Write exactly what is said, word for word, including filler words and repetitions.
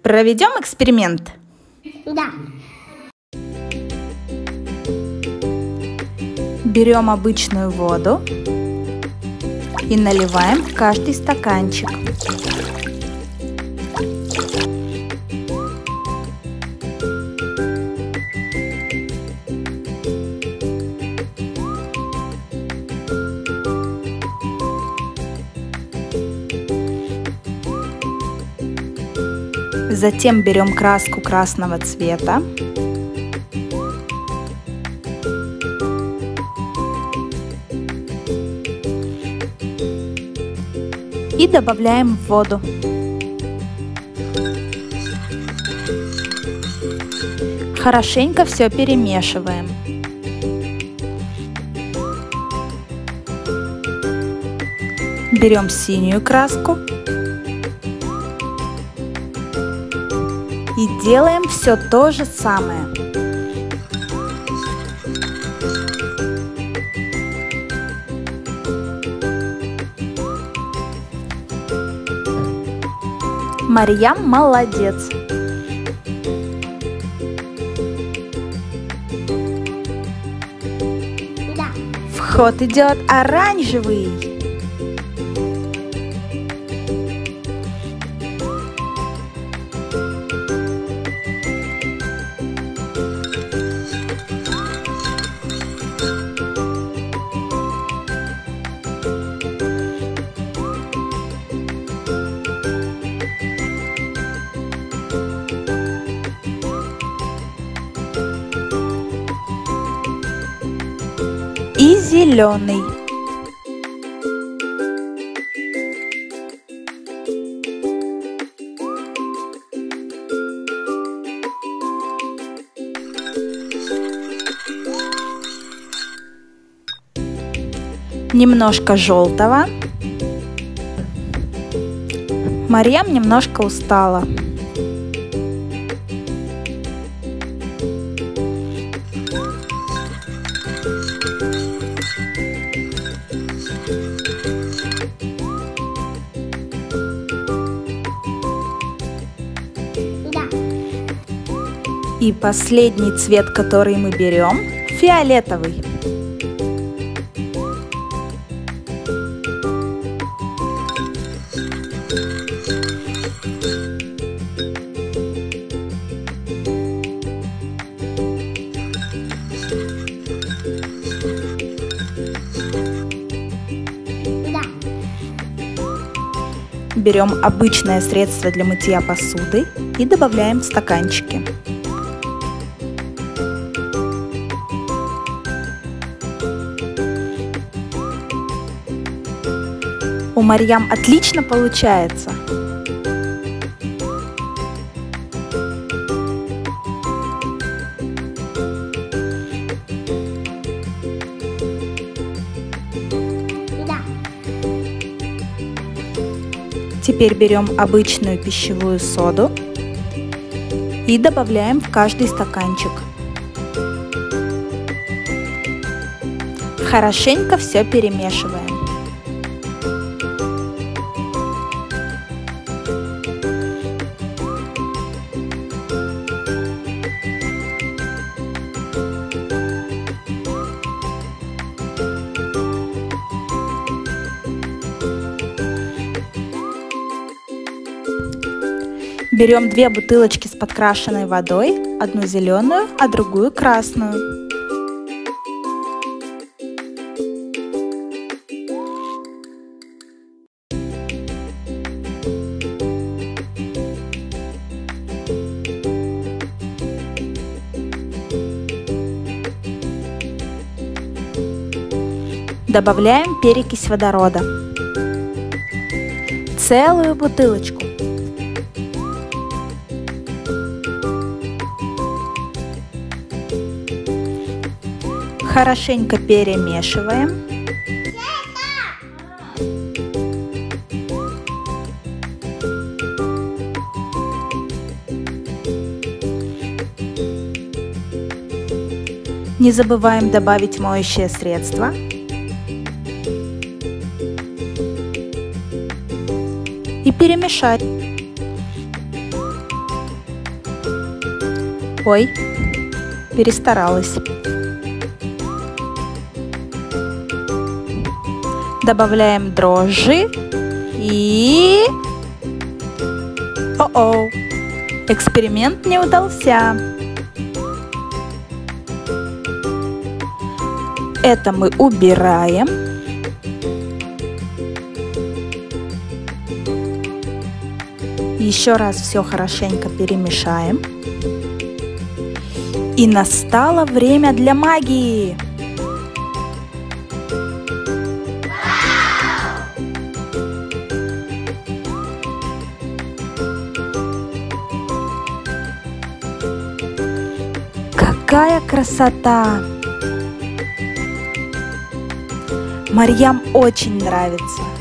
Проведем эксперимент? Да. Берем обычную воду и наливаем в каждый стаканчик. Затем берем краску красного цвета и добавляем в воду. Хорошенько все перемешиваем. Берем синюю краску и делаем все то же самое. Марьям молодец. Да. В ход идет оранжевый. И зеленый. Немножко желтого. Марьям немножко устала. И последний цвет, который мы берем, фиолетовый. Берем обычное средство для мытья посуды и добавляем в стаканчики. У Марьям отлично получается. Да. Теперь берем обычную пищевую соду и добавляем в каждый стаканчик. Хорошенько все перемешиваем. Берем две бутылочки с подкрашенной водой, одну зеленую, а другую красную. Добавляем перекись водорода. Целую бутылочку. Хорошенько перемешиваем. Не забываем добавить моющее средство. И перемешать. Ой, перестаралась. Добавляем дрожжи и... О-о! Эксперимент не удался. Это мы убираем. Еще раз все хорошенько перемешаем. И настало время для магии. Какая красота! Марьям очень нравится.